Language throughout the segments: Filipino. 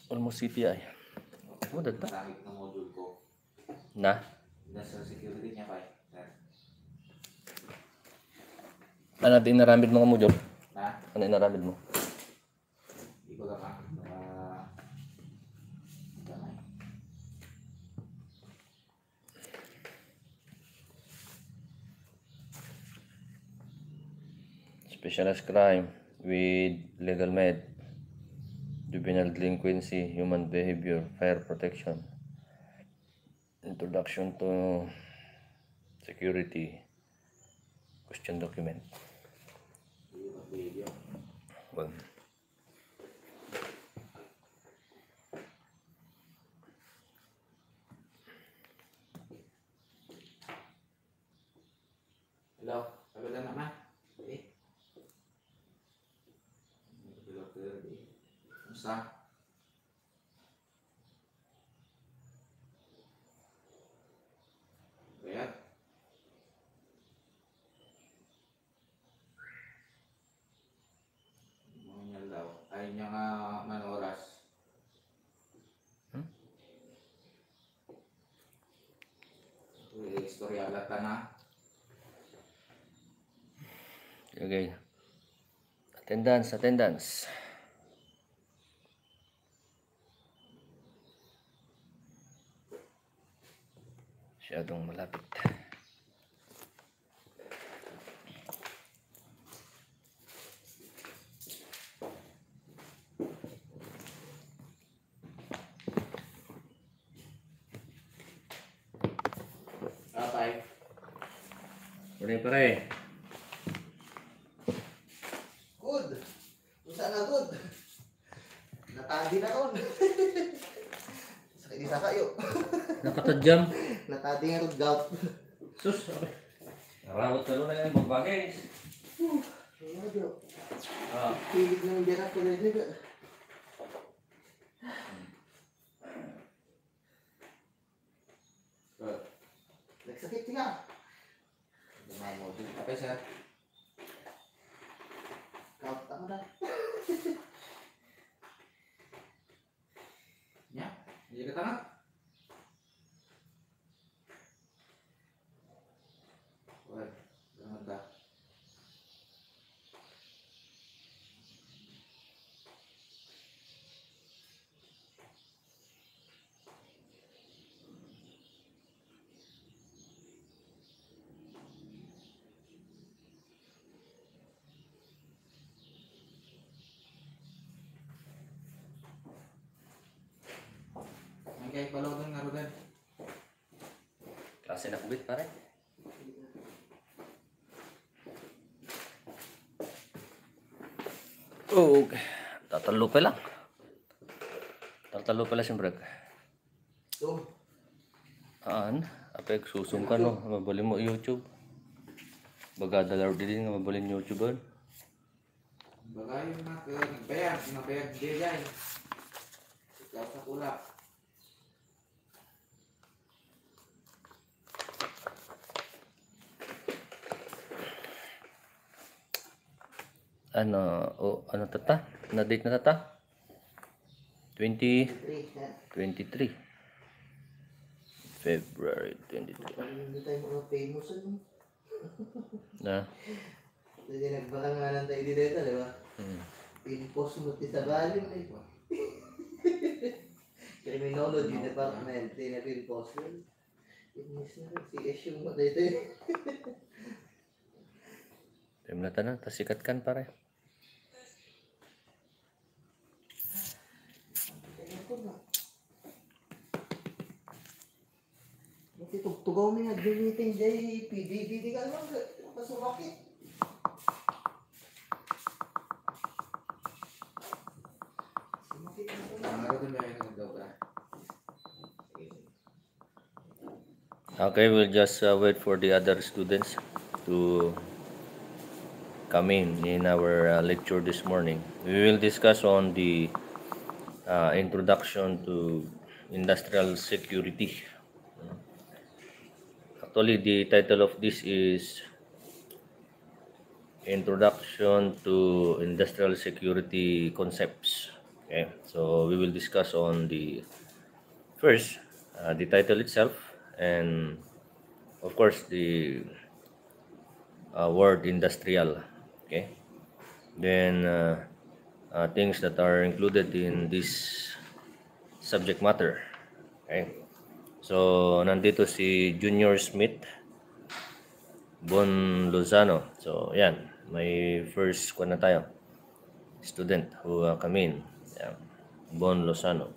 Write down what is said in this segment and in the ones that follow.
Almost CPI. Mo dad ta? Nakakit ng module ko. Na? Industrial security niya pa eh. Ano din naramid mo nga mo, Job? Ha? Ano naramid mo? Hindi ko lang damay. Specialized crime with legal med, juvenile delinquency, human behavior, fire protection, introduction to security, question document. Video. Well, Hello? Sabi lang naman. Eh? Kamusta? Bayad? Mga daw. Ay niya nga man oras. Istorya agad ka na. okay. Attendance. Masyadong malapit. Kapay. Pare. Good. Usa na good. Natadi na ron. Sakit isa kayo. Nakatadyam. Natadi nga ron gout. Sus, narawat ka na yung magbagay. Pilit ng biyak ko na rin. Nagsakit ka. Apa sir? Gout ako na. Ya, hindi ka tanga. Well, ganun ka. Ang kaya pala doon nga Ruben. Klase na kubit pare. Oh, okay. Tatalo pa lang. Tatalo pala siyempre. So, Apek susung ka no, mabali mo YouTube. Baga dalar din nga mabalin YouTube. bagay nagbayad dia dyan. Ikaw sa kulak. Ano tata? Na date na tata? 23 February 23. Hindi tayo mga famous ano. Na? Hindi nagbakangalan tayo dito, di ba? Pinpost mo ti sa balim na ito. Criminology Department, na pinpost mo. Inis na, si issue mo dito. Time na tanan, tasikat kan pare. Tugtugaw mo nga, meeting day, PDD ka lang, pasubakit. Okay, we'll just wait for the other students to come in our lecture this morning. We will discuss on the introduction to industrial security. Actually, the title of this is Introduction to Industrial Security Concepts. Okay, so we will discuss on the first the title itself, and of course the word industrial. Okay, then things that are included in this subject matter. Okay, so nandito si Junior Smith Bon Lozano. So yan, may first na tayo student who come in. Yan. Bon Lozano.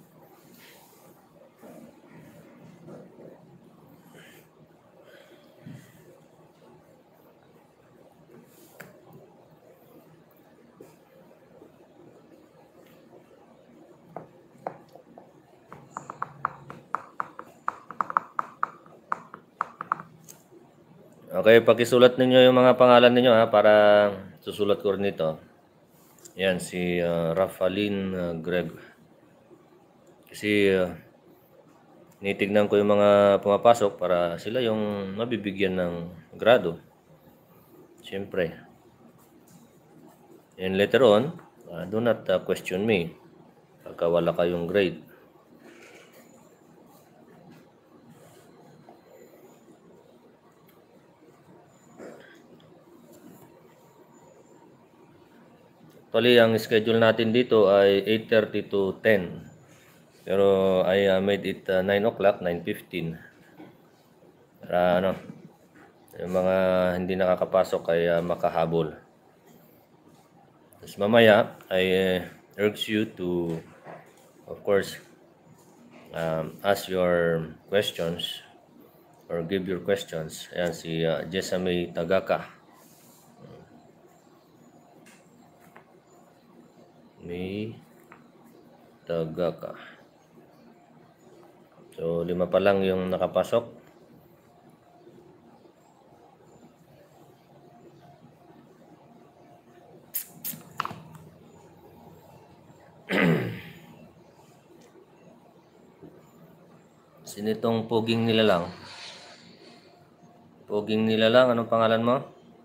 Okay, pakisulat ninyo yung mga pangalan ninyo ha, para susulat ko rin ito. Yan, si Rafalin Greg. Kasi nitignan ko yung mga pumapasok para sila yung mabibigyan ng grado. Siyempre. And later on, do not question me pagka wala kayong grade. Actually, ang schedule natin dito ay 8:30 to 10. Pero I made it 9 o'clock, 9:15. Para ano, yung mga hindi nakakapasok ay makahabol. Tapos mamaya, I urge you to, of course, ask your questions or give your questions. Ayan si Jessamay Tagaka. May Tagaka. So, 5 pa lang yung nakapasok. Sino itong poging nila lang? Poging nila lang, anong pangalan mo?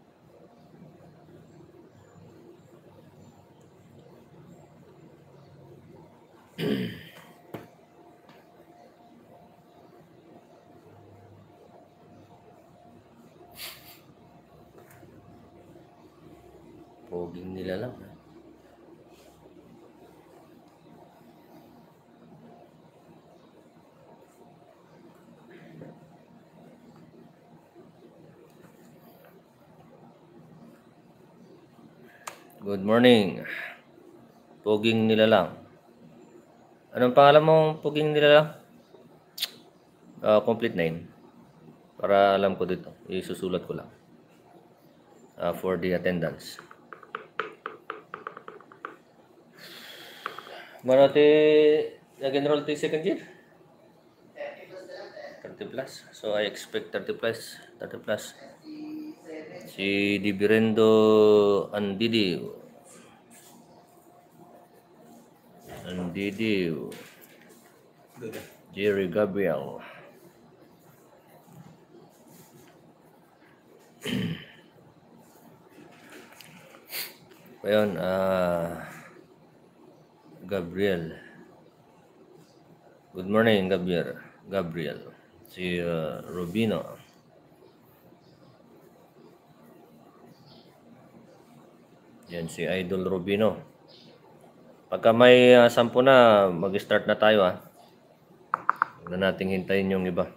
Poging nila lang. Good morning. Poging nila lang. Anong pangalan mong poging nila lang? Complete name. Para alam ko dito. Isusulat ko lang. For the attendance. Marati nag-enroll to second year? 30 plus. So I expect 30 plus. 30 plus. Si Divirendo Andidiw. Jerry Gabriel. Ayun, Gabriel. Good morning, Gabriel. Si Rubino. Yan si Idol Rubino. Pagka may 10 na, mag-start na tayo ha. Huwag na nating hintayin yung iba.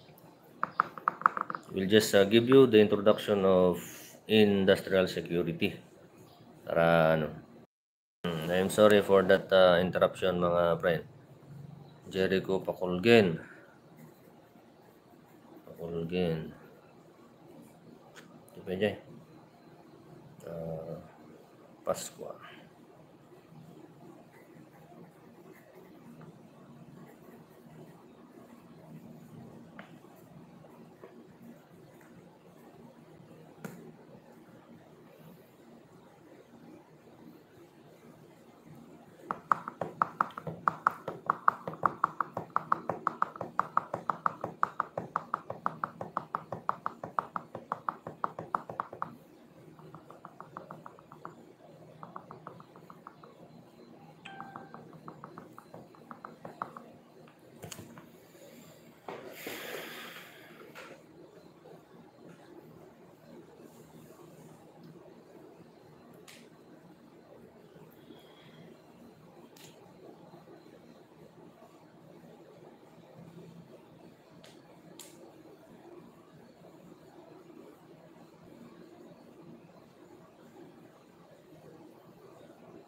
We'll just give you the introduction of industrial security. Para ano. I'm sorry for that interruption mga friend. Jericho Pakulgen. Ito pa dyan. Pasqua.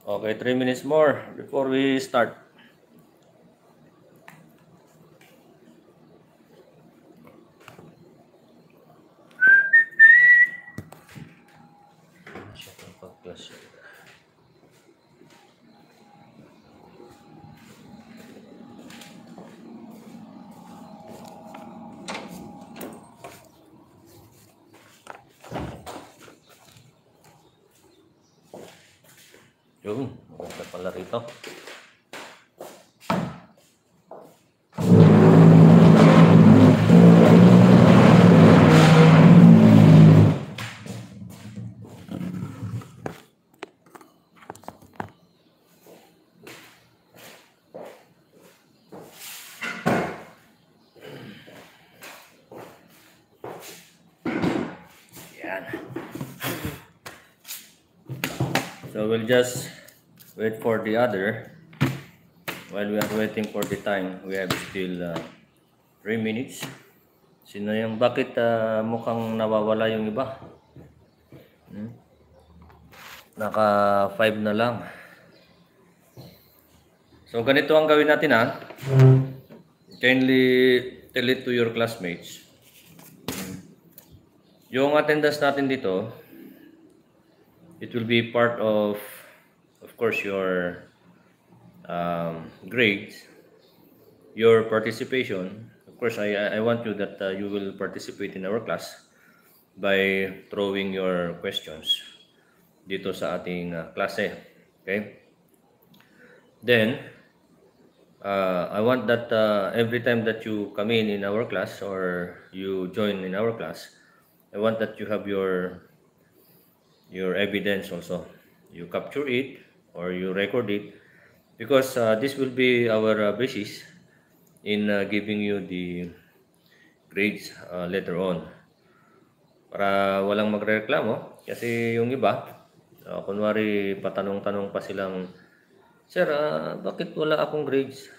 Okay, 3 minutes more before we start. Yun, maganda pala rito. Yan. So we'll just wait for the other. While we are waiting for the time, we have still 3 minutes. Sino yung bakit mukhang nawawala yung iba? Naka 5 na lang. So ganito ang gawin natin ha. Kindly tell it to your classmates. Yung attendance natin dito, it will be part of course, your grades, your participation. Of course, I want you that you will participate in our class by throwing your questions dito sa ating klase. Okay? Then, I want that every time that you come in our class or you join in our class, I want that you have your evidence also. You capture it or you record it because this will be our basis in giving you the grades later on. Para walang magreklamo kasi yung iba, kunwari patanong-tanong pa silang, Sir, bakit wala akong grades?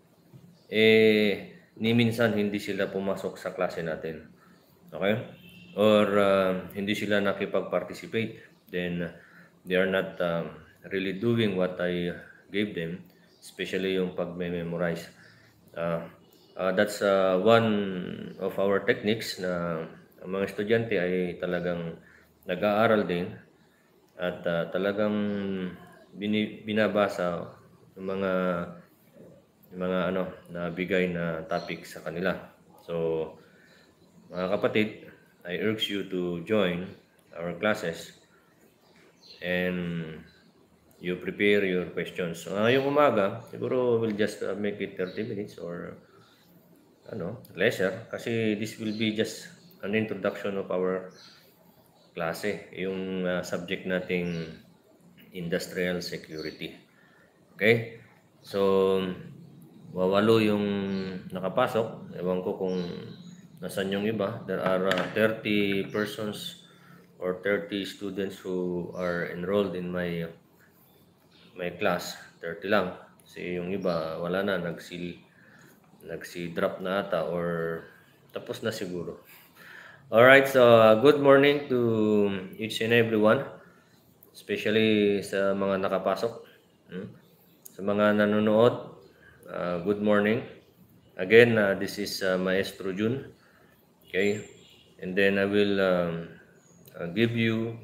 Ni minsan hindi sila pumasok sa klase natin. Okay? Or hindi sila nakipag-participate. Then they are not really doing what I gave them, especially yung pag-memorize. That's one of our techniques na ang mga estudyante ay talagang nag-aaral din at talagang binabasa yung mga na bigay na topic sa kanila. So, mga kapatid, I urge you to join our classes and you prepare your questions. Yung umaga, siguro we'll just make it 30 minutes or lesser kasi this will be just an introduction of our klase, yung subject nating industrial security. Okay? So, wawalo yung nakapasok. Ewan ko kung nasan yung iba. There are 30 persons or 30 students who are enrolled in my class. 30 lang. Kasi yung iba, wala na. Nagsi-drop na ata or tapos na siguro. Alright, so good morning to each and everyone. Especially sa mga nakapasok. Sa mga nanonood, good morning. Again, this is Maestro Jun. Okay, and then I will give you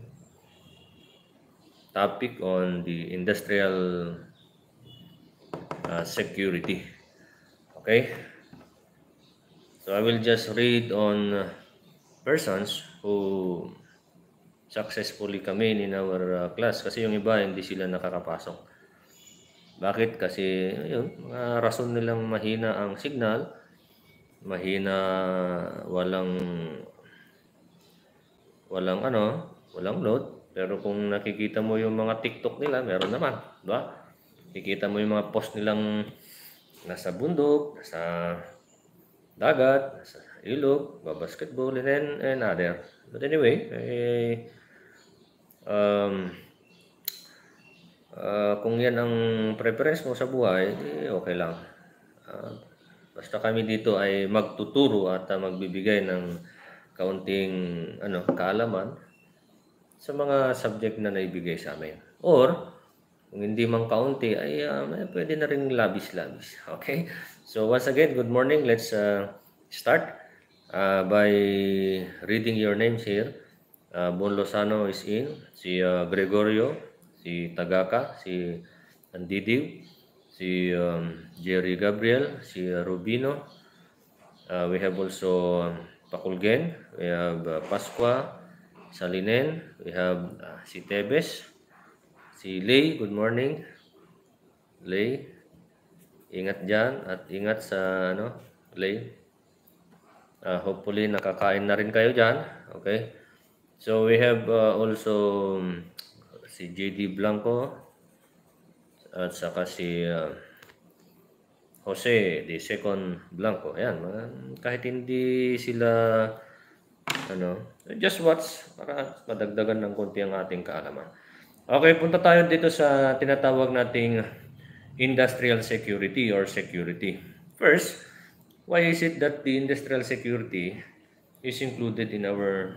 topic on the industrial security. Okay, so I will just read on persons who successfully come in our class kasi yung iba hindi sila nakakapasok. Bakit? Kasi yun, mga rason nilang mahina ang signal, mahina, walang load. Pero kung nakikita mo yung mga TikTok nila, meron naman, di ba? Nakikita mo yung mga post nilang nasa bundok, nasa dagat, nasa ilog, basketball, and other. But anyway, kung yan ang preference mo sa buhay, okay lang. Basta kami dito ay magtuturo at magbibigay ng kaunting kaalaman sa mga subject na naibigay sa amin. Or Kung hindi man kaunti, ay pwede na rin labis-labis. Okay? So once again, good morning. Let's start by reading your names here. Bon Lozano is in, si Gregorio, si Tagaka, si Andidiw, si Jerry Gabriel, si Rubino. We have also Pakulgen, we have Pasqua, Salinen, we have si Tebes, si Lay, good morning. Lay, ingat dyan at ingat sa Lay. Hopefully nakakain na rin kayo dyan. Okay? So we have also si JD Blanco at saka si Jose de Second Blanco. Ayan, kahit hindi sila just watch para madagdagan ng konti ang ating kaalaman. Okay, punta tayo dito sa tinatawag nating industrial security or security. First, why is it that the industrial security is included in our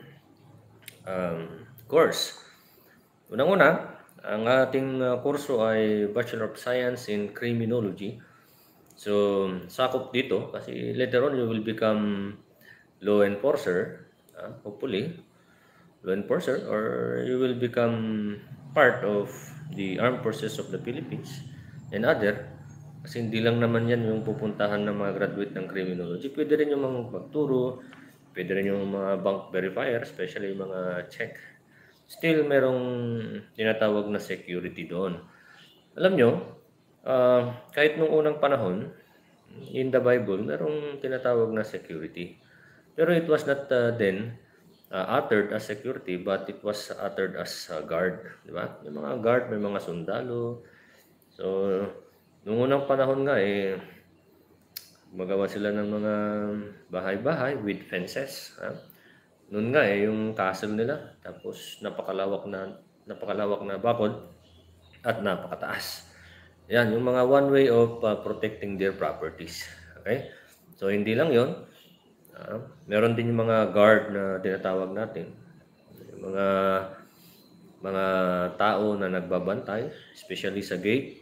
course? Unang-una, ang ating kurso ay Bachelor of Science in Criminology. So, sakop dito kasi later on you will become law enforcer, hopefully, law enforcer, or you will become part of the Armed Forces of the Philippines and other. Kasi hindi lang naman yan yung pupuntahan ng mga graduate ng criminology. Pwede rin yung mga magturo, pwede rin yung mga bank verifier, especially yung mga check. Still, merong tinatawag na security doon. Alam nyo, kahit nung unang panahon, in the Bible, merong tinatawag na security. Pero it was not then uttered as security, but it was uttered as guard. Di ba? May mga guard, may mga sundalo. So, nung unang panahon nga, magawa sila ng mga bahay-bahay with fences. Noon nga yung castle nila, tapos napakalawak na bakod at napakataas. Yan, yung mga one way of protecting their properties. Okay? So, hindi lang yon. Meron din yung mga guard na tinatawag natin. Yung mga tao na nagbabantay, especially sa gate,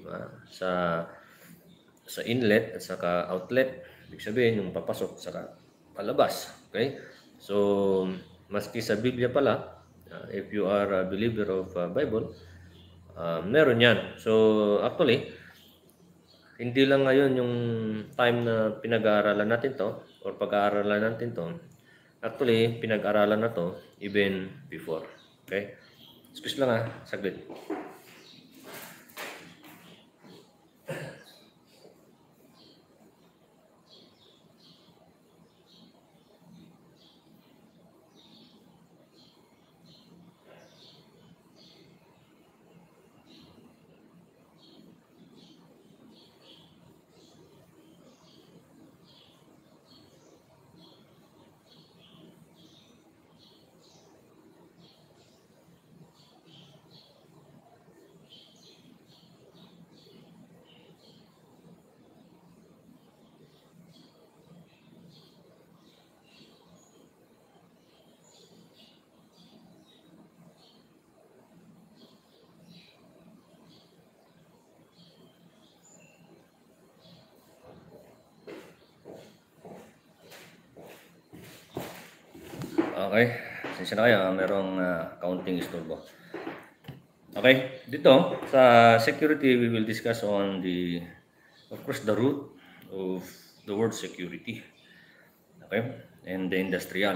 sa inlet at saka outlet. Ibig sabihin, yung papasok saka palabas. Okay? So, maski sa Biblia pala, if you are a believer of Bible, meron yan. So, actually, hindi lang ngayon yung time na pinag-aaralan natin to or pag-aaralan natin to. Actually, pinag-aaralan na to even before. Okay? Excuse lang saglit. Okay, sinsya na kayo, merong counting istorbo. Okay, dito sa security, we will discuss on of course, the root of the word security. Okay, and the industrial.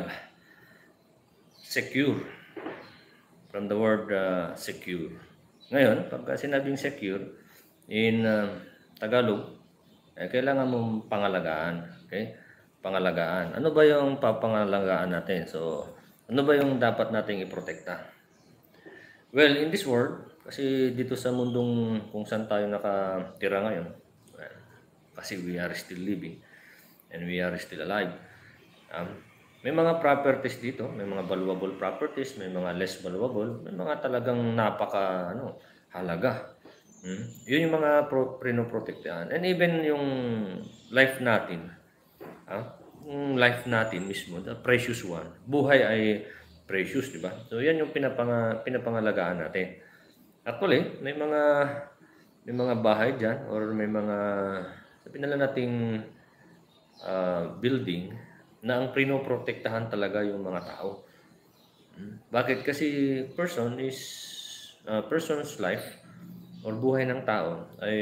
Secure, from the word secure. Ngayon, pagka sinabing secure, in Tagalog, kailangan mong pangalagaan. Okay? Pangalagaan. Ano ba yung papangalagaan natin? So, ano ba yung dapat nating iprotekta? Well, in this world, kasi dito sa mundong kung saan tayo nakatira ngayon, kasi we are still living and we are still alive. May mga properties dito, may mga valuable properties, may mga less valuable, may mga talagang napaka halaga. Yun yung mga pinoprotektahan. And even yung life natin, yung life natin mismo, the precious one. Buhay ay precious, di ba? So yan yung pinapangalagaan natin. Actually, may mga may mga bahay dyan or may mga, sabihin na lang nating building na ang pinoprotektahan talaga yung mga tao. Bakit? Kasi person's life or buhay ng tao ay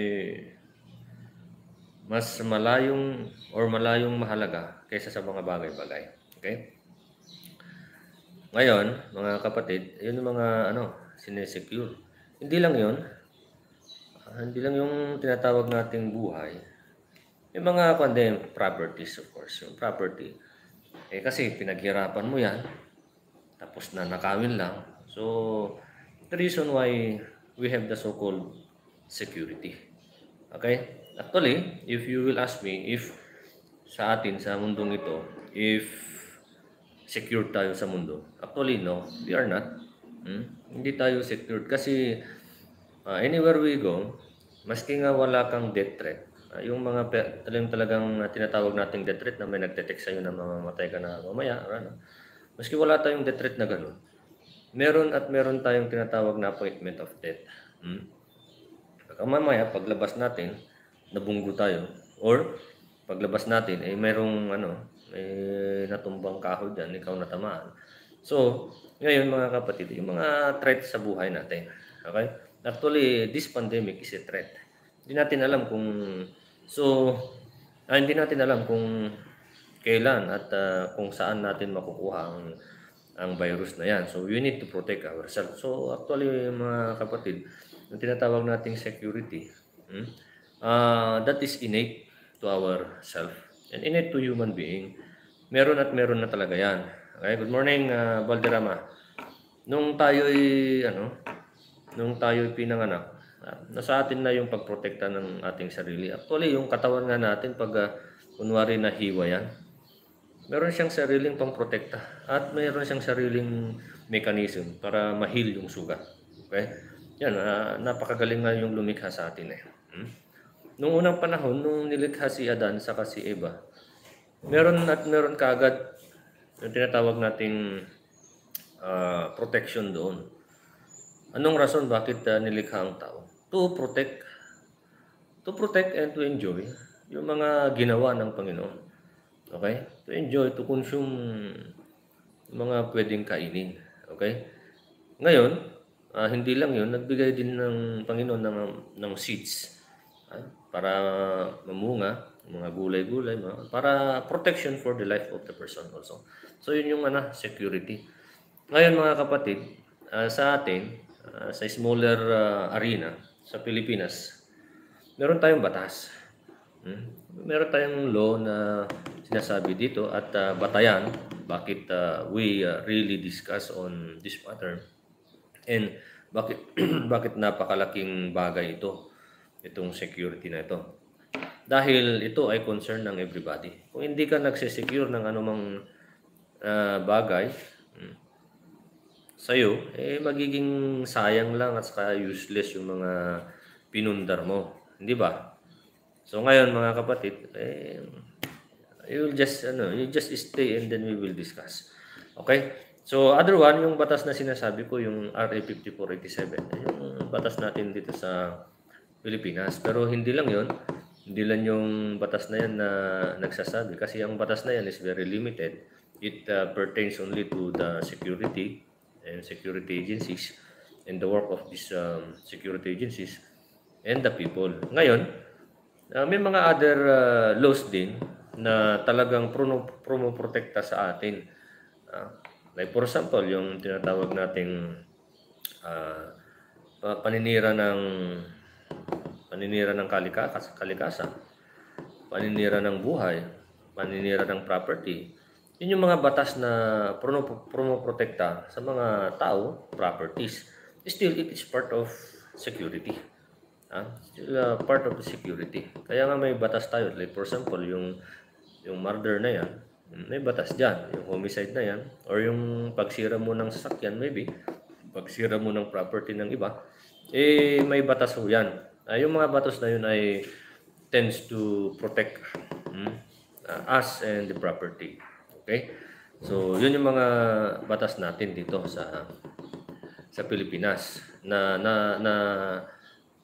mas malayong mahalaga kaysa sa mga bagay-bagay. Okay? Ngayon, mga kapatid, yun yung mga sinesecure. Hindi lang yun. Hindi lang yung tinatawag nating buhay. Yung mga properties, of course. Yung property. Kasi pinaghirapan mo yan. Tapos na nakawin lang. So, the reason why we have the so-called security. Okay? Actually, if you will ask me if sa atin, sa mundong ito, if secure tayo sa mundo. Actually, no, we are not. Hindi tayo secured kasi anywhere we go, maski nga wala kang death threat, yung mga talagang tinatawag nating death threat na may nagte-text sa'yo na mamamatay ka na mamaya, maski wala tayong death threat na ganun, meron tayong tinatawag na appointment of death. Baka mamaya, paglabas natin, nabunggo tayo, or paglabas natin, may natumbang kahoy dyan, ikaw natamaan. So, ngayon mga kapatid, yung mga threat sa buhay natin. Okay? Actually, this pandemic is a threat. Hindi natin alam kung kailan at kung saan natin makukuha ang virus na yan. So, we need to protect ourselves. So, actually, mga kapatid, yung tinatawag nating security, that is innate to ourselves and innate to human being. Meron na talaga yan. Okay? Good morning, Valderrama. Nung tayo'y pinanganak, nasa atin na yung pagprotekta ng ating sarili. Actually, yung katawan nga natin, pag kunwari nahiwa yan, meron siyang sariling pangprotekta at meron siyang sariling mechanism para ma-heal yung sugat. Okay? Yan, napakagaling nga yung lumikha sa atin . Nung unang panahon, nung nilikha si Adan saka si Eva, meron kaagad yung tinatawag nating protection doon. Anong rason bakit nilikha ang tao? To protect and to enjoy yung mga ginawa ng Panginoon. Okay? To enjoy, to consume mga pwedeng kainin. Okay? Ngayon, hindi lang yun, nagbigay din ng Panginoon ng seeds para mamunga, mga gulay-gulay, para protection for the life of the person also. So, yun yung security. Ngayon mga kapatid, sa atin, sa smaller arena, sa Pilipinas, meron tayong batas. Meron tayong law na sinasabi dito at batayan bakit we really discuss on this matter and bakit napakalaking bagay itong security na ito. Dahil ito ay concern ng everybody. Kung hindi ka nagsesecure ng anumang bagay sa'yo, magiging sayang lang at saka useless yung mga pinundar mo. Hindi ba? So ngayon mga kapatid, you just stay and then we will discuss. Okay? So other one, yung batas na sinasabi ko, yung RA 5487, yung batas natin dito sa Pilipinas. Pero hindi lang yun. Hindi lang yung batas na yan na nagsasabi. Kasi ang batas na yan is very limited. It pertains only to the security and security agencies and the work of these security agencies and the people. Ngayon, may mga other laws din na talagang promoprotekta sa atin. Like for example, yung tinatawag nating paninira ng kalikasan, paninira ng buhay, paninira ng property. Yun yung mga batas na promoprotekta sa mga tao, properties. Still, it is part of security. Still part of the security. Kaya nga may batas tayo. Like for example, yung murder na yan, may batas dyan. Yung homicide na yan, or yung pagsira mo ng sasakyan, maybe, pagsira mo ng property ng iba, may batas ho yan. Yung mga batas na yun ay tends to protect us and the property. Okay? So, yun yung mga batas natin dito sa Pilipinas na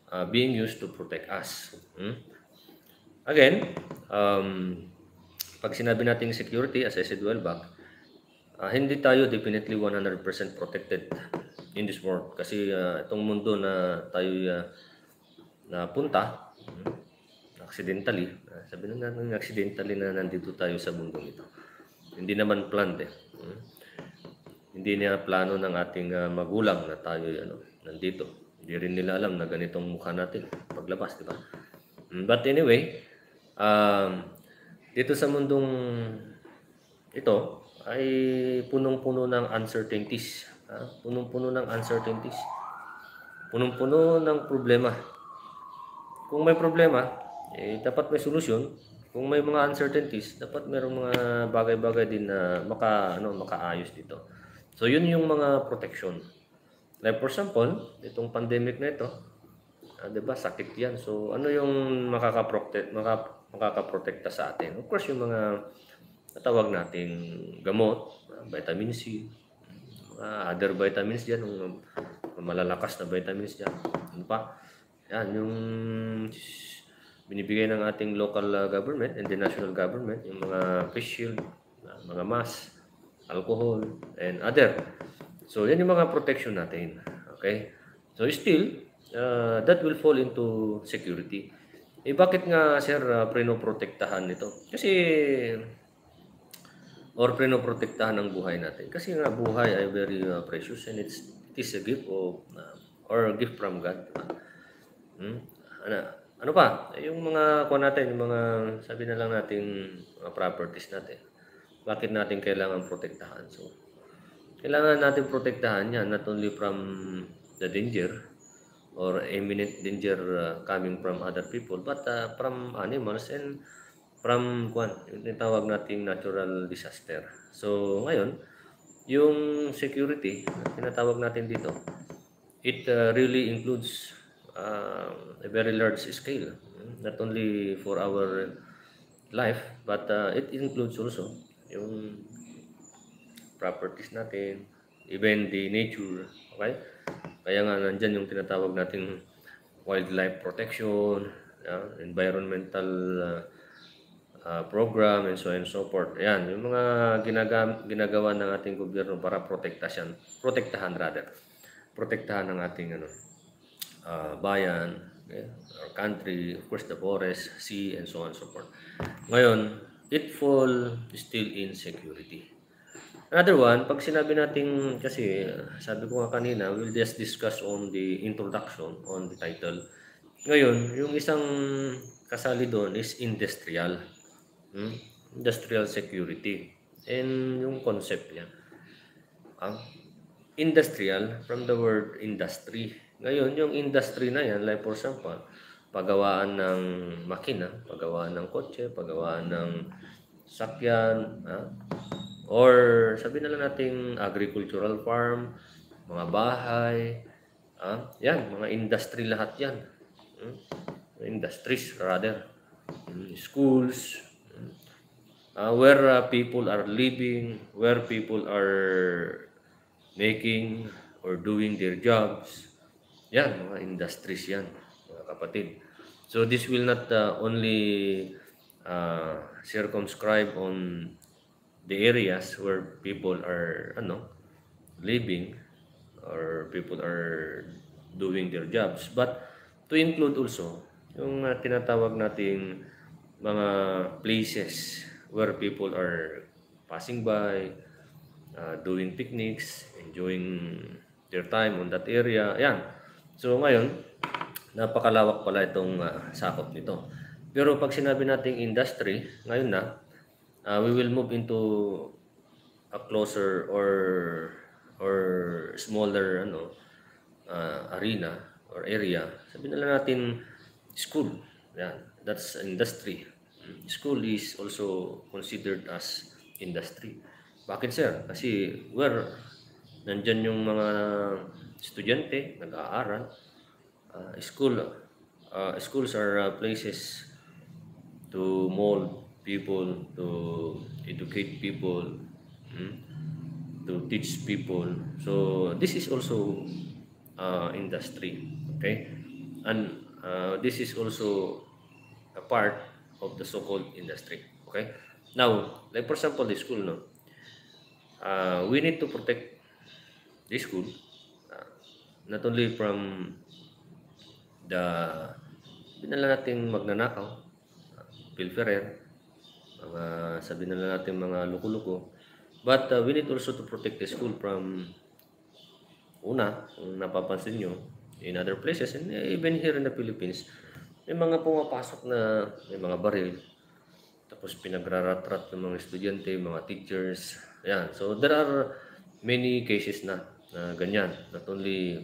being used to protect us. Again, pag sinabi nating security, as I said well back, hindi tayo definitely 100% protected in this world. Kasi itong mundo na tayo napunta, accidentally, sabi na natin accidentally na nandito tayo sa mundo ito. Hindi naman planned eh. Hindi niya plano ng ating magulang na tayo nandito. Hindi rin nila alam na ganitong mukha natin paglabas, di ba? But anyway, dito sa mundong ito ay punong-puno ng uncertainties. Punong-puno ng uncertainties. Punong-puno ng problema. Kung may problema, dapat may solusyon. Kung may mga uncertainties, dapat mayroong mga bagay-bagay din na makaayos dito. So yun yung mga protection. Like for example, itong pandemic na ito, 'di ba, sakit 'yan. So ano yung makakaprotekta sa atin? Of course, yung mga natawag nating gamot, vitamin C, other vitamins diyan, yung malalakas na vitamins diyan. Ano pa? Yan, yung binibigay ng ating local government and the national government, yung mga face shield, mga mask, alcohol, and other. So, yan yung mga protection natin. Okay? So, still, that will fall into security. Bakit nga, sir, prinoprotektahan nito? Kasi, or prinoprotektahan ng buhay natin. Kasi nga, buhay ay very precious and it is a gift of, or a gift from God. Ano pa? Yung mga natin, yung mga sabi na lang natin mga properties natin. Bakit natin kailangan protektahan? So, kailangan natin protektahan yan not only from the danger or imminent danger coming from other people, but from animals and from yung tinatawag nating natural disaster. So, ngayon, yung security na tinatawag natin dito, it really includes a very large scale, not only for our life, but it includes also yung properties natin, even the nature, okay? Kaya nga nandyan yung tinatawag nating wildlife protection, environmental program, and so on and so forth. Ayan, yung mga ginagawa ng ating gobyerno para protektahan ng ating bayan, okay, our country, of course the forest, sea, and so on and so forth. Ngayon, it fall still in security. Another one, pag sinabi natin, kasi sabi ko nga kanina, we'll just discuss on the introduction, on the title. Ngayon, yung isang kasali doon is industrial. Industrial security. And yung concept niya. Industrial, from the word industry. Ngayon, yung industry na yan, like for example, paggawaan ng makina, paggawaan ng kotse, paggawaan ng sakyan, or sabi na lang natin agricultural farm, mga bahay, yan, mga industry lahat yan. Industries rather. Schools, where people are living, where people are making or doing their jobs. Yan, mga industries yan, mga kapatid. So this will not only circumscribe on the areas where people are living or people are doing their jobs, but to include also yung tinatawag nating mga places where people are passing by, doing picnics, enjoying their time on that area. Ayan. So ngayon, napakalawak pala itong sakop nito. Pero pag sinabi nating industry, ngayon na, we will move into a closer or smaller arena or area. Sabi na lang natin school. Yan, that's industry. School is also considered as industry. Bakit, sir? Kasi where nandyan yung mga estudyante nag-aaral, schools are places to mold people, to educate people, to teach people. So this is also industry, okay? And this is also a part of the so-called industry. Okay. Now, like for example, the school, no, we need to protect the school not only from the binala nating magnanakaw, pilferer, mga sabi na natin mga luko-luko, but we need also to protect the school from una, kung napapansin nyo, in other places, and even here in the Philippines, may mga pumapasok na may mga baril, tapos pinagraratrat ng mga estudyante, mga teachers. Ayan. So, there are many cases na ganyan. Not only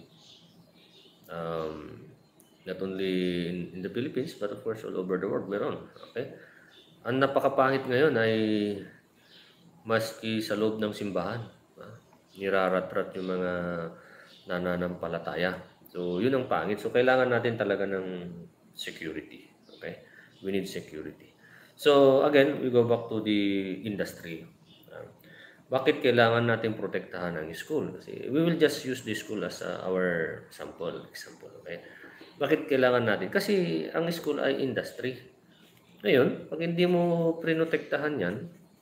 in the Philippines, but of course all over the world meron. Okay? Ang napakapangit ngayon ay maski sa loob ng simbahan, niraratrat yung mga nananampalataya. So, yun ang pangit. So, kailangan natin talaga ng security. Okay? We need security. So, again, we go back to the industry. Bakit kailangan natin protektahan ang school? Kasi we will just use the school as our example. Okay? Bakit kailangan natin? Kasi ang school ay industry. Ngayon, pag hindi mo prinotektahan yan,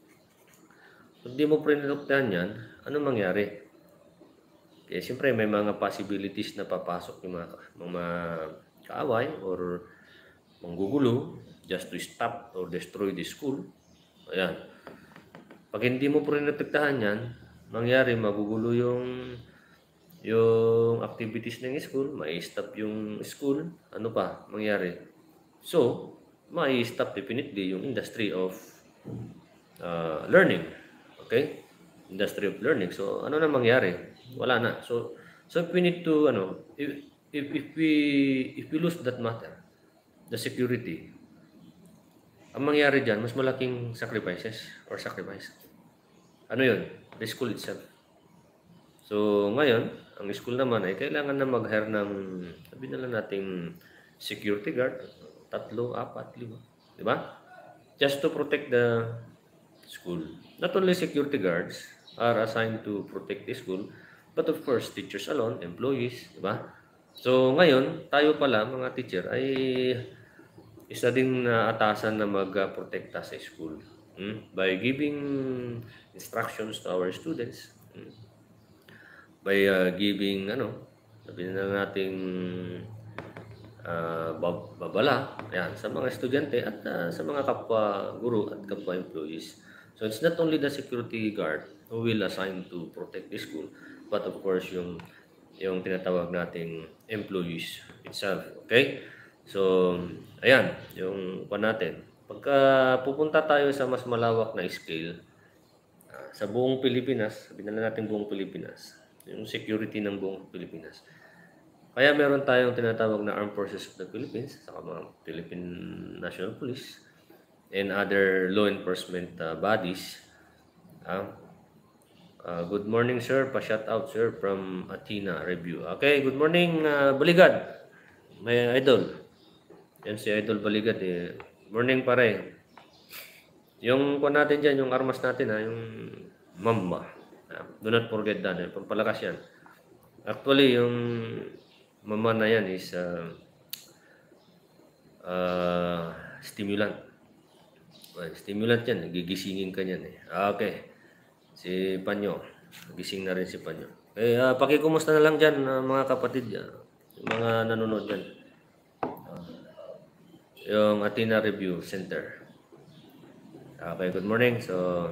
ano mangyari? Kaya siyempre may mga possibilities na papasok yung mga kaaway or manggugulo just to stop or destroy the school. Ayan. Pag hindi mo prinotektahan yan, mangyari magugulo yung activities ng school, mai-stop yung school, ano pa mangyari? So, mai-stop definitely yung industry of learning. Okay? Industry of learning. So, ano na mangyari? Wala na. So if we need to, if we lose that matter, the security, ang mangyari dyan, mas malaking sacrifice. Ano yun? The school itself. So, ngayon, ang school naman ay kailangan na mag-hire ng, sabi na lang nating security guard, 3, 4, 5. Diba? Just to protect the school. Not only security guards are assigned to protect the school, but of course, teachers alone, employees, diba? So, ngayon, tayo pala, mga teacher, ay isa ding atasan na mag-protekta sa school by giving instructions to our students, by giving, sabihin na nating babala yan, sa mga estudyante at sa mga kapwa guru at kapwa employees. So, it's not only the security guard who will assign to protect the school, but of course, yung tinatawag nating employees itself. Okay? So, ayan, yung natin. Pagka pupunta tayo sa mas malawak na scale, sa buong Pilipinas, sabihin na natin buong Pilipinas, yung security ng buong Pilipinas. Kaya meron tayong tinatawag na Armed Forces of the Philippines, saka mga Philippine National Police, and other law enforcement bodies. Good morning, sir. Pa-shout out, sir, from Athena Review. Okay, good morning, Baligad. May idol. Yan si Idol Baligad. Morning, pare. Yung natin dyan, yung armas natin, yung Mamba. Do not forget that. Pampalakas yan. Actually, yung Mamba na yan is stimulant. Stimulant yan. Gigisingin ka yan. Okay. Si Panyo. Gising na rin si Panyo. Pakikumusta na lang dyan, mga kapatid. Yung mga nanonood dyan. Yung Athena Review Center. Okay, good morning. So,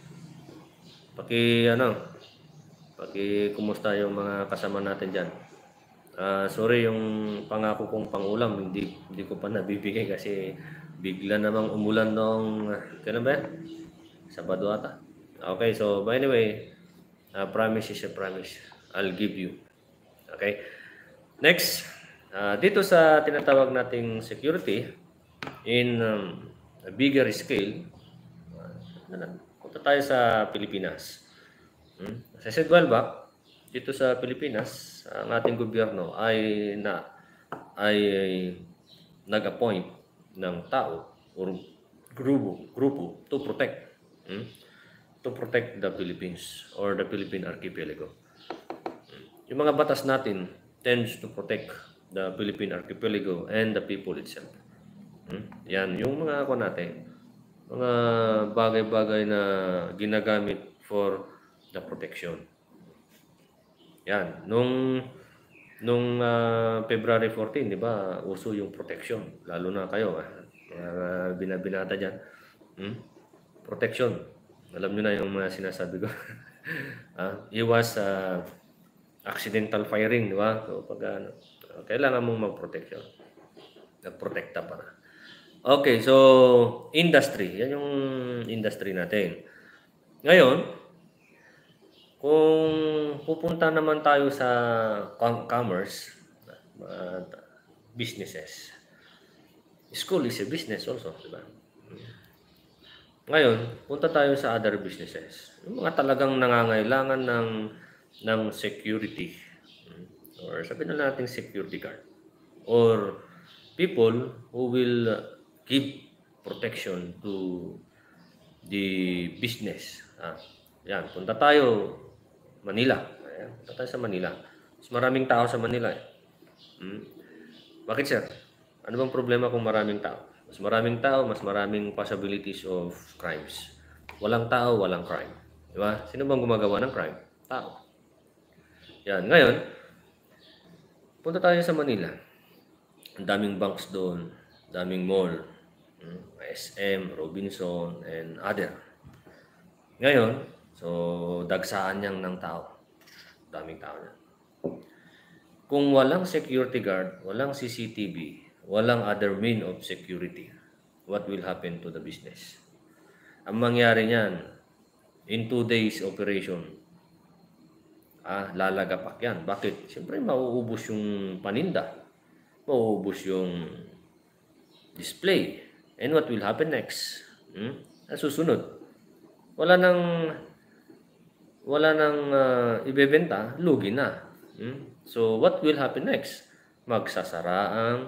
pakikumusta yung mga kasama natin dyan. Sorry, yung pangako kong pangulam, hindi ko pa nabibigay kasi bigla namang umulan nung, kailan ba yan? Sabado ata. Okay, so by the way, promise is a promise. I'll give you. Okay? Next, dito sa tinatawag nating security, in a bigger scale, punta tayo sa Pilipinas. As I said while back, dito sa Pilipinas, ang ating gobyerno ay nag-appoint ng tao or grupo to protect the Philippines or the Philippine Archipelago. Yung mga batas natin tends to protect the Philippine Archipelago, and the people itself. Yan, yung mga ako natin, mga bagay-bagay na ginagamit for the protection. Yan, nung February 14, di ba, uso yung protection. Lalo na kayo, mga binabinata dyan. Protection. Alam nyo na yung mga sinasabi ko. Iwas accidental firing, di ba? So, pag kailangan mong mag-protection. Nagprotekta para. Okay, so industry. Yan yung industry natin. Ngayon, kung pupunta naman tayo sa commerce, businesses. School is a business also, di ba? Ngayon, punta tayo sa other businesses. Yung mga talagang nangangailangan ng security. Or sabihin na natin security guard. Or people who will give protection to the business. Yan, punta tayo Manila. Ayan, punta tayo sa Manila. Mas maraming tao sa Manila. Bakit, sir? Ano bang problema kung maraming tao? Mas maraming tao, mas maraming possibilities of crimes. Walang tao, walang crime. Di ba? Sino bang gumagawa ng crime? Tao. Yan. Ngayon, punta tayo sa Manila. Ang daming banks doon, daming mall, SM, Robinson, and other. Ngayon, so dagsaan niyang ng tao. Daming tao na. Kung walang security guard, walang CCTV, walang other mean of security, what will happen to the business? Ang mangyari niyan, in 2 days operation, lalagapak yan. Bakit? Siyempre, mauubos yung paninda. Mauubos yung display. And what will happen next? Ang susunod. Wala nang ibebenta, lugi na. So, what will happen next? Magsasara ang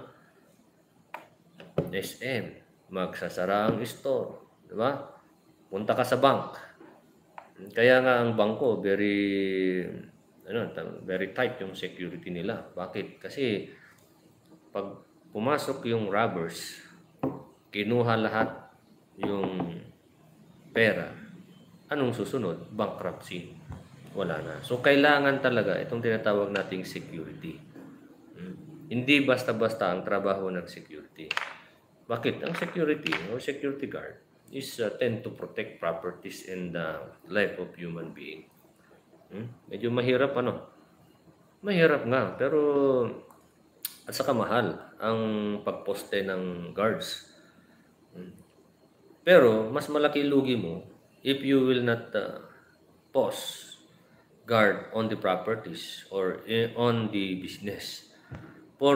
SM. Magsasara ang store. Diba? Punta ka sa bank. Kaya nga ang bangko, very tight yung security nila. Bakit? Kasi pag pumasok yung robbers, kinuha lahat yung pera, anong susunod? Bankruptcy. Wala na. So, kailangan talaga itong tinatawag nating security. Hindi basta-basta ang trabaho ng security. Bakit? Ang security or security guard is tend to protect properties and the life of human being. Medyo mahirap Mahirap nga, pero at saka mahal ang pagposte ng guards. Pero mas malaki lugi mo if you will not post guard on the properties or on the business. For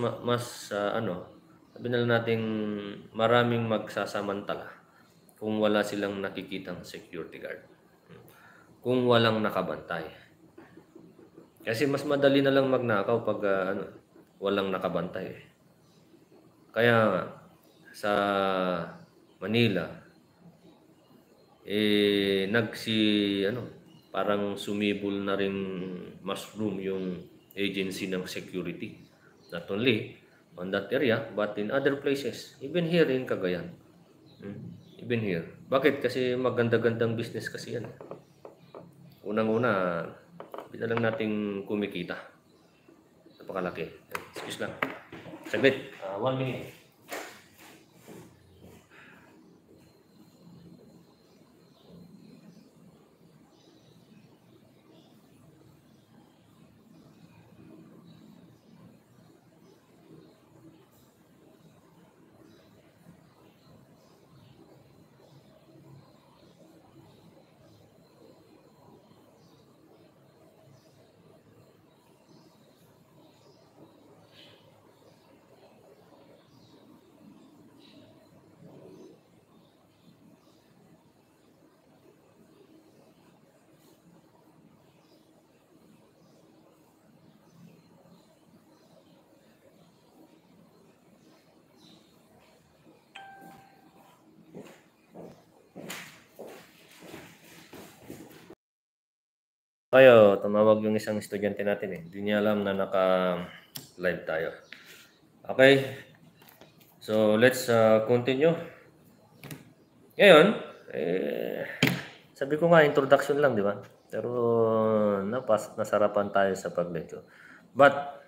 sabi na natin maraming magsasamantala kung wala silang nakikitang security guard. Kung walang nakabantay. Kasi mas madali na lang magnakaw pag walang nakabantay. Kaya sa Manila parang sumibol na rin mushroom yung agency ng security. Not only on that area, but in other places. Even here in Cagayan. Even here. Bakit? Kasi maganda-gandang business kasi yan. Unang-una, binalang nating kumikita. Napakalaki. Excuse lang. Saglit. 1 minute. Tumawag yung isang estudyante natin eh. Hindi niya alam na Live tayo. Okay. So, let's continue. Ngayon, sabi ko nga, introduction lang, di ba? Pero, nasarapan tayo sa pag-lecture. But,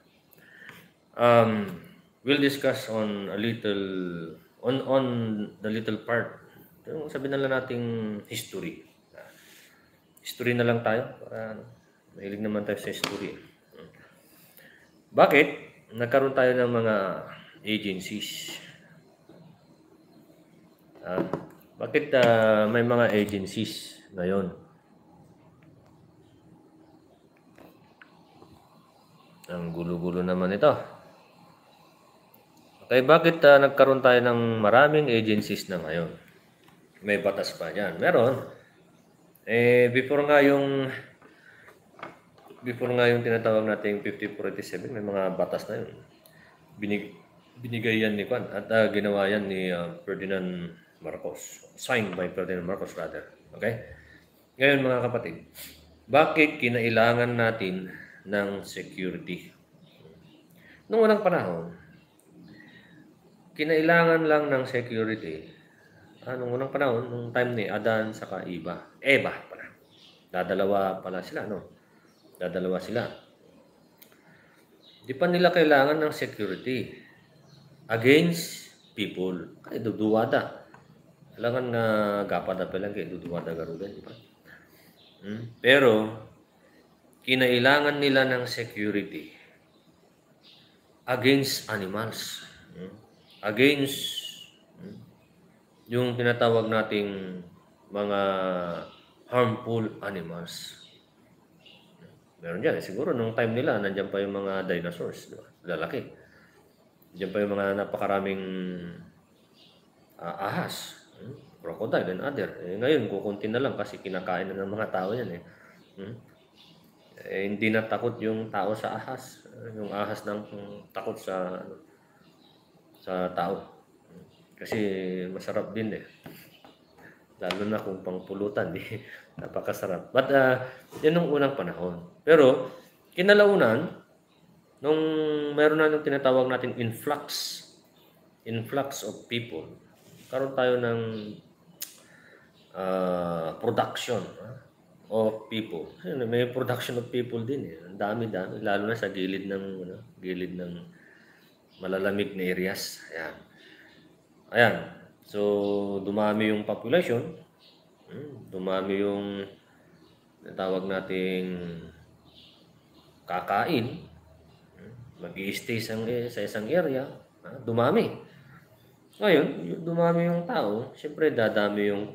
we'll discuss on a little, on the little part. Yung sabi na lang nating history. History na lang tayo. Mahilig naman tayo sa history. Bakit? Nagkaroon tayo ng mga agencies. Bakit may mga agencies ngayon? Ang gulo-gulo naman ito. Okay, bakit nagkaroon tayo ng maraming agencies na ngayon? May batas pa dyan. Meron. Before nga yung tinatawag nating 5487, may mga batas na yun. Binigay yan ni Juan at ginawa yan ni Ferdinand Marcos. Signed by Ferdinand Marcos rather. Okay? Ngayon mga kapatid, bakit kinailangan natin ng security? Noong unang panahon, kinailangan lang ng security. Noong unang panahon, nung time ni Adan saka Eva pala. Dadalawa pala sila, no? Dadalawa sila. Di pa nila kailangan ng security against people. Kaya duduwada. Kailangan nga gapada pa lang kaya duduwada garugan, di ba? Pero, kinailangan nila ng security against animals. Against yung tinatawag nating mga harmful animals. Meron dyan. Siguro nung time nila, nandiyan pa yung mga dinosaurs. Diba? Lalaki. Nandiyan pa yung mga napakaraming ahas. Crocodile and other. Ngayon, kukunti na lang kasi kinakain na ng mga tao yan. Hindi na takot yung tao sa ahas. Yung ahas nang takot sa tao. Kasi masarap din Lalo na kung pangpulutan, napakasarap. But yan nung unang panahon. Pero kinalaunan, nung meron na yung tinatawag natin influx of people, karoon tayo ng production of people. May production of people din Ang dami-dami, lalo na sa gilid ng malalamig na areas. Ayan. So, dumami yung population. Dumami yung tawag nating kakain. Mag-i-stay sa isang area. Dumami. Ngayon, dumami yung tao, siyempre dadami yung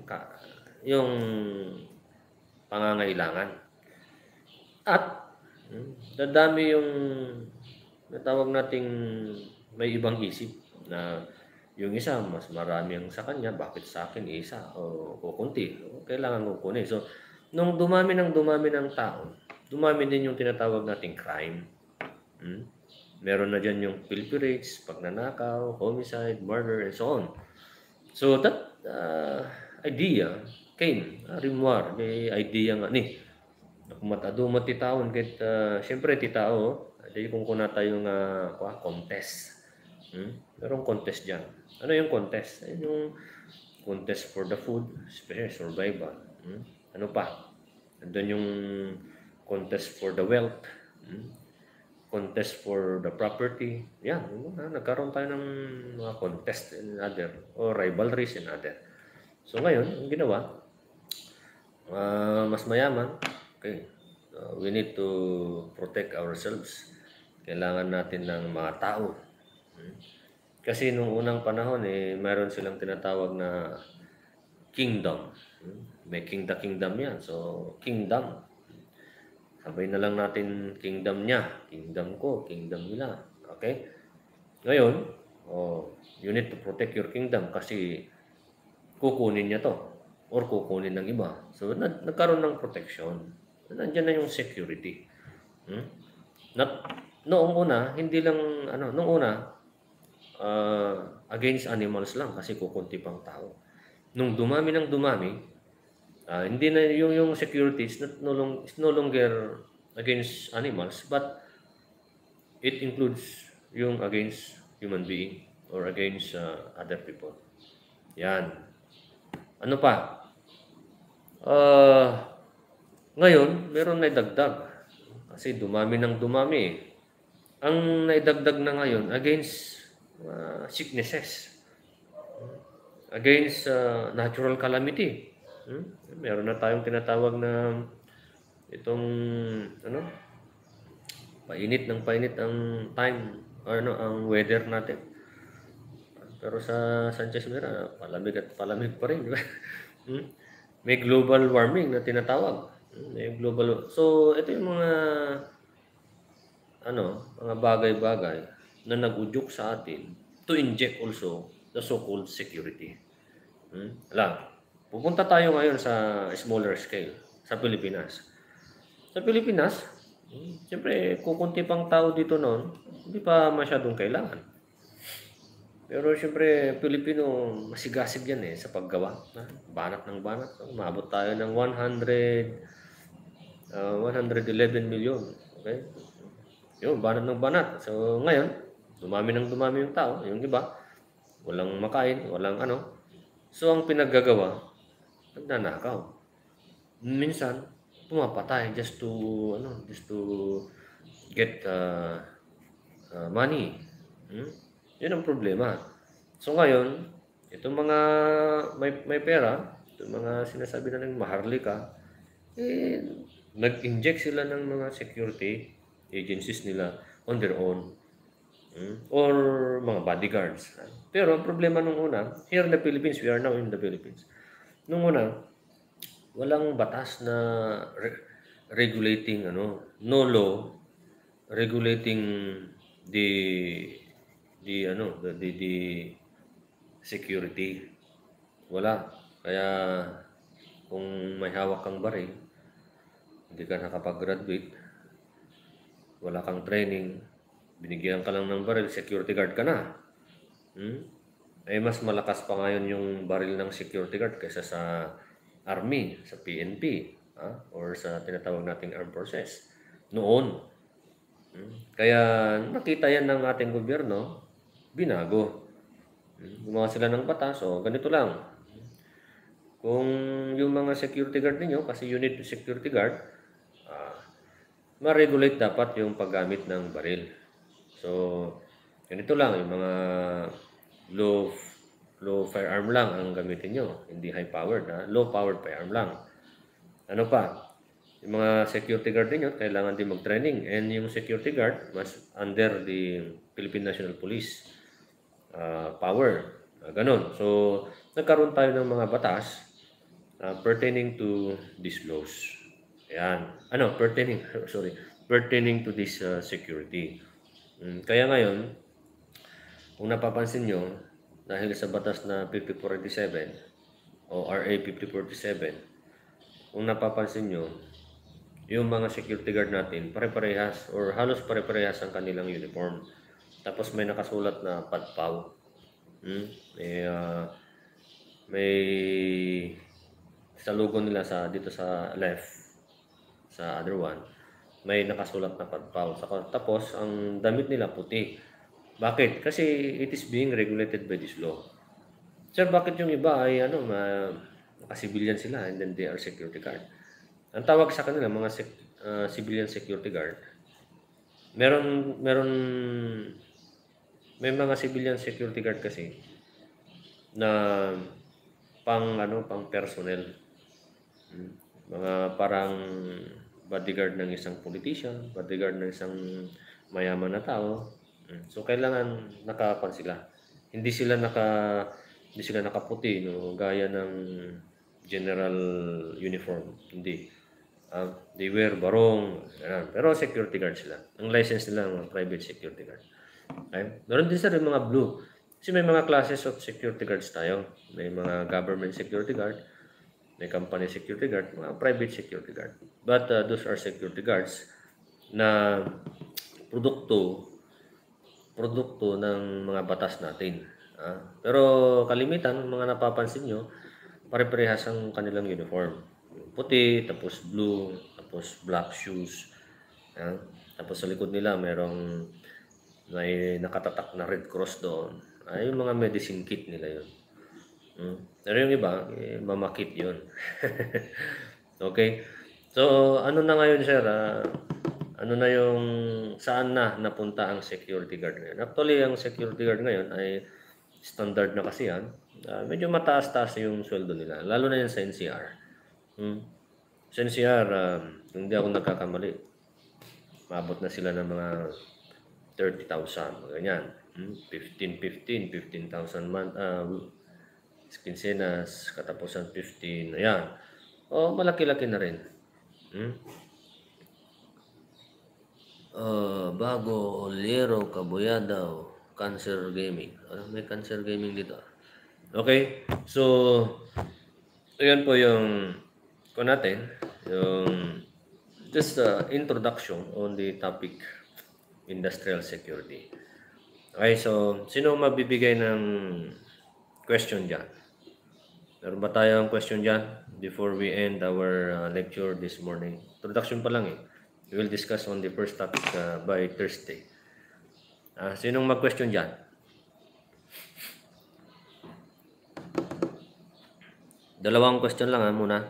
pangangailangan. At dadami yung natawag nating may ibang isip na yung isa, mas marami ang sa kanya, bakit sa akin isa o kukunti? Kailangan ko kunin. So, nung dumami ng tao, dumami din yung tinatawag nating crime. Meron na dyan yung pilferage, pagnanakaw, homicide, murder, and so on. So, that idea came, rimwar, may idea nga ni. Nakumatado matitaon, kahit siyempre titao, dahil kung kuna tayo nga contest. Merong contest dyan. Ano yung contest? Yung contest for the food, especially survival. Ano pa? Andun yung contest for the wealth. Contest for the property. Yan. Nagkaroon tayo ng mga contest and other, or rivalries and other. So ngayon, ang ginawa, mas mayaman. Okay. We need to protect ourselves. Kailangan natin ng mga tao. Kasi nung unang panahon mayroon silang tinatawag na kingdom. May kingdom yan. So, kingdom. Sabay na lang natin kingdom niya. Kingdom ko, kingdom nila. Okay? Ngayon, you need to protect your kingdom kasi kukunin niya to or kukunin ng iba. So, nagkaroon ng protection. Nandiyan na yung security. Noong una, hindi lang, noong una, against animals lang kasi kukunti pang tao. Nung dumami ng dumami, hindi na yung security is no longer against animals, but it includes yung against human being or against other people. Yan. Ano pa? Ngayon, meron na dagdag. Kasi dumami ng dumami eh. Ang naidagdag na ngayon against sicknesses, against natural calamity. Meron na tayong tinatawag na itong painit ang time or ang weather natin. Pero sa Sanchez Mira, palamig at palamig pa rin, di ba? May global warming na tinatawag. May global. So ito yung mga mga bagay-bagay na nag-udyok sa atin to inject also the so-called security. Pupunta tayo ngayon sa smaller scale, sa Pilipinas. Sa Pilipinas, siyempre, kukunti pang tao dito noon, hindi pa masyadong kailangan. Pero siyempre, Pilipino, masigasig yan sa paggawa. Banat ng banat. Umabot tayo ng 111 million. Okay? Yun, banat ng banat. So, ngayon, dumami yung tao. Yung iba, walang makain, walang ano. So, ang pinaggagawa, nagnanakaw. Minsan, pumapatay just to get money. Yun ang problema. So, ngayon, itong mga may pera, itong mga sinasabi na ng maharlika, nag-inject sila ng mga security agencies nila on their own. Or mga bodyguards. Pero ang problema nung una, here in the Philippines, we are now in the Philippines. Nung una, walang batas na regulating no law regulating the security. Wala. Kaya kung may hawak kang baril, hindi ka nakapag-graduate, wala kang training, binigyan ka lang ng baril, security guard ka na. Mas malakas pa ngayon yung baril ng security guard kaysa sa Army, sa PNP, or sa tinatawag nating armed forces. Noon. Kaya nakita yan ng ating gobyerno, binago. Gumawa sila ng batas, ganito lang. Kung yung mga security guard ninyo, kasi you need security guard, ma-regulate dapat yung paggamit ng baril. So, ganito lang, yung mga low firearm lang ang gamitin nyo, hindi high-powered, low-powered firearm lang. Ano pa? Yung mga security guard ninyo, kailangan din mag-training. And yung security guard, mas under the Philippine National Police power. Ganon. So, nagkaroon tayo ng mga batas pertaining to these laws. Ayan. Pertaining to this security. Kaya ngayon, kung napapansin nyo, dahil sa batas na 5487 o RA 5047, kung napapansin nyo, yung mga security guard natin, pare-parehas or halos pare-parehas ang kanilang uniform. Tapos may nakasulat na padpaw. May sa logo nila dito sa left, sa other one, may nakasulat na padpaw. Tapos ang damit nila puti. Bakit? Kasi it is being regulated by this law. Sir, bakit yung iba ay civilian sila and then they are security guard? Ang tawag sa kanila mga civilian security guard. May mga civilian security guard kasi na pang personnel. Mga parang bodyguard ng isang politician, bodyguard ng isang mayaman na tao. So kailangan nakapan sila. Hindi sila nakaputi gaya ng general uniform. Hindi. They wear barong. Pero security guard sila. Ang license nila mga private security guard. Okay? Meron din sila mga blue. Kasi may mga classes of security guards tayo. May mga government security guard, may company security guard, mga private security guard. But those are security guards na produkto ng mga batas natin. Pero kalimitan, mga napapansin nyo, pare-parehas ang kanilang uniform. Puti, tapos blue, tapos black shoes. Tapos sa likod nila, merong may nakatatak na Red Cross doon. Ay, yung mga medicine kit nila yun. Pero yung iba, mamakit yun. Okay? So, ano na ngayon, sir? Ano na yung, saan na napunta ang security guard ngayon? Actually, ang security guard ngayon ay standard na kasi yan. Medyo mataas-taas yung sweldo nila. Lalo na yan sa NCR. Sa NCR, kung hindi ako nagkakamali, maabot na sila ng mga 30,000, ganyan. 15,000 month, quincenas, katapusan 15, ayan. Malaki-laki na rin. Bago, Oliero, Cabuyadaw, Cancer Gaming. May Cancer Gaming dito. Okay, so, ayan po yung natin, yung just introduction on the topic industrial security. Okay, so, sino mabibigay ng question dyan? Meron ba tayong question dyan before we end our lecture this morning? Introduction pa lang eh. We will discuss on the first topic by Thursday. Sinong mag-question dyan? Dalawang question lang muna.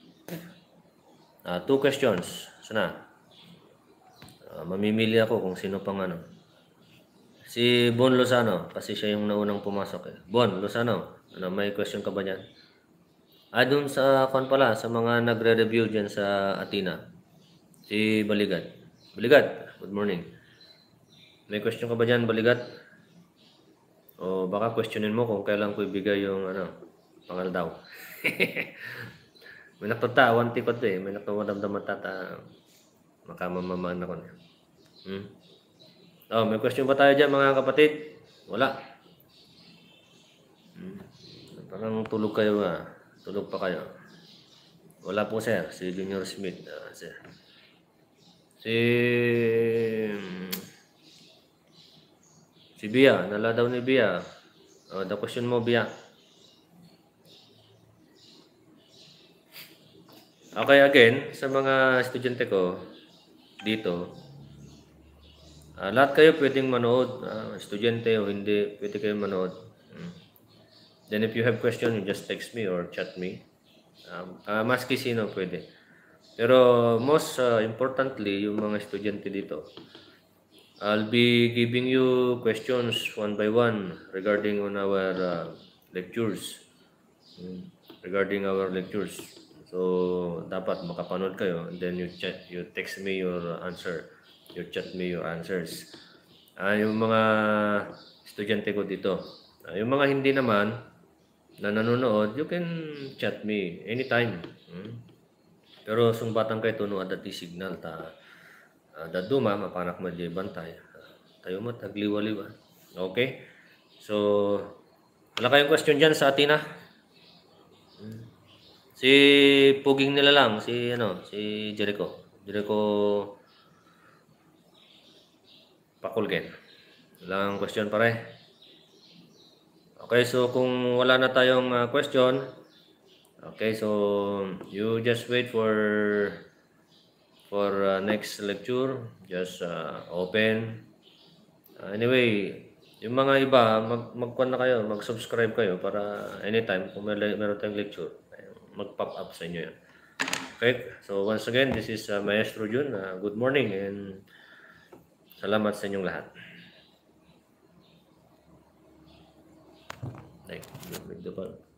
2 questions. Sana? Mamimili ako kung sino pang ano. Si Bon Lozano, kasi siya yung naunang pumasok eh. Bon Lozano, may question ka ba dyan? Dun sa pala, sa mga nagre-review dyan sa Athena. Si Baligat. Baligat, good morning. May question ka ba dyan, Baligat? O baka questionin mo kung kailan ko ibigay yung pangal daw. May nakita, wanti ko to eh. May nakawadamdaman tata. Makamamamaan ako na. May question ba tayo dyan mga kapatid? Wala. Parang tulog kayo Tulog pa kayo. Wala po sir. Si Junior Smith. Sir. Si Bia. Nala daw ni Bia. The question mo, Bia. Okay, again, sa mga estudyante ko dito, lahat kayo pwedeng manood, estudyante o hindi, pwede kayo manood. Then if you have question, you just text me or chat me. Maski sino pwede. Pero most importantly, yung mga estudyante dito, I'll be giving you questions one by one regarding on our lectures. Regarding our lectures. So, dapat makapanood kayo and then you text me your answer. You chat me your answers. Yung mga estudyante ko dito. Yung mga hindi naman na nanonood, you can chat me anytime. Pero sumbatan kayo no adati signal daduma mapanak mo di bantay. Tayo mo tagliwaliw. Okay? So, wala kayong question dyan sa Athena? Si Puging nila lang, si Jericho. Jericho Pakulgen. Walang question pare. Okay, so kung wala na tayong question, okay, so you just wait for next lecture. Just open. Anyway, yung mga iba, mag-con na kayo, mag-subscribe kayo para anytime kung meron tayong lecture, mag-pop up sa inyo yan. Okay, so once again, this is Maestro Jun. Good morning and salamat sa inyong lahat. Like,